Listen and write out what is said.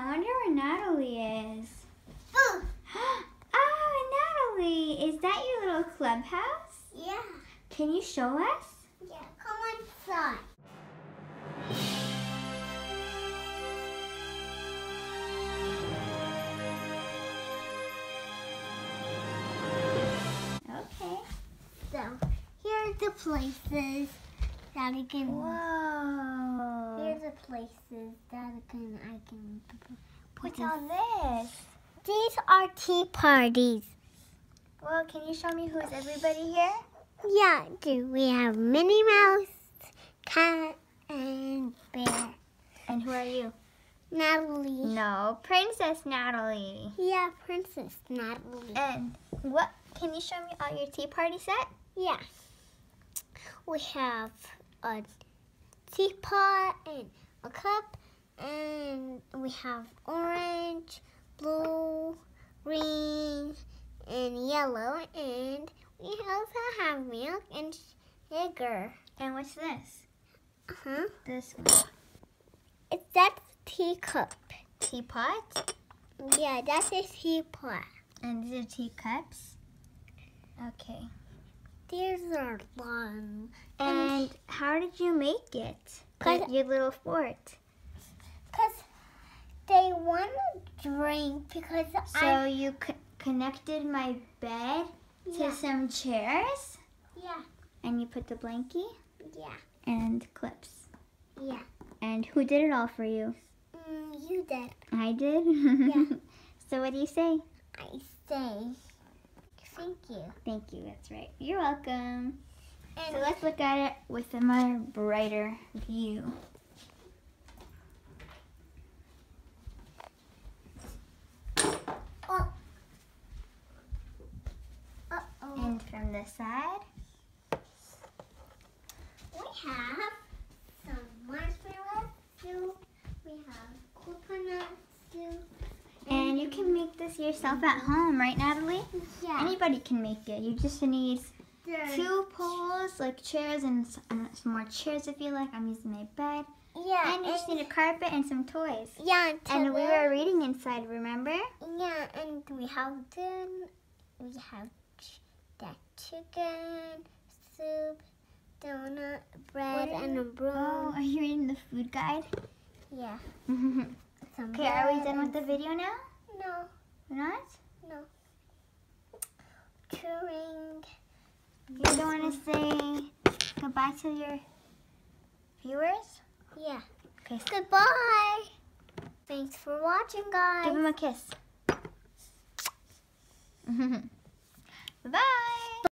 I wonder where Natalie is. Oh, Oh, Natalie, is that your little clubhouse? yeah. Can you show us? Yeah, come inside. Okay. So, here are the places that I can... Whoa. Here's the places that I can put What's all this? These are tea parties. Well, can you show me who's everybody here? Yeah, we have Minnie Mouse, Cat, and Bear. And who are you? Natalie. No, Princess Natalie. Yeah, Princess Natalie. And what? Can you show me all your tea party set? Yeah. We have a teapot and a cup, and we have orange, blue, green, and yellow, and we also have milk and sugar. And what's this? Uh-huh. This one. That's teacup. Teapot? Yeah, that's a teapot. And these are teacups? Okay. These are long. And how did you make it? Your little fort. Because they want to drink because So you connected my bed to Yeah. some chairs? Yeah. And you put the blankie Yeah. and clips. Yeah. And who did it all for you? You did. I did? Yeah. So what do you say? I say thank you. Thank you, that's right. You're welcome. And So let's look at it with a more brighter view. oh. Uh-oh. And from the side, We have some marshmallow soup. We have coconut soup. and you can make this yourself at home, right, Natalie? Yeah. Anybody can make it. You just need There's- 2 poles, like chairs, and some more chairs if you like. I'm using my bed. Yeah. And you just need a carpet and some toys. Yeah. And we were reading inside, remember? Yeah, and we have that chicken, soup, donut, bread, and a broom. Oh, are you reading the food guide? Yeah. Okay, Some are we bread done with and- the video now? No, We're not? no. Chewing. You don't want to say goodbye to your viewers? Yeah. Okay, Goodbye. Thanks for watching, guys. give them a kiss.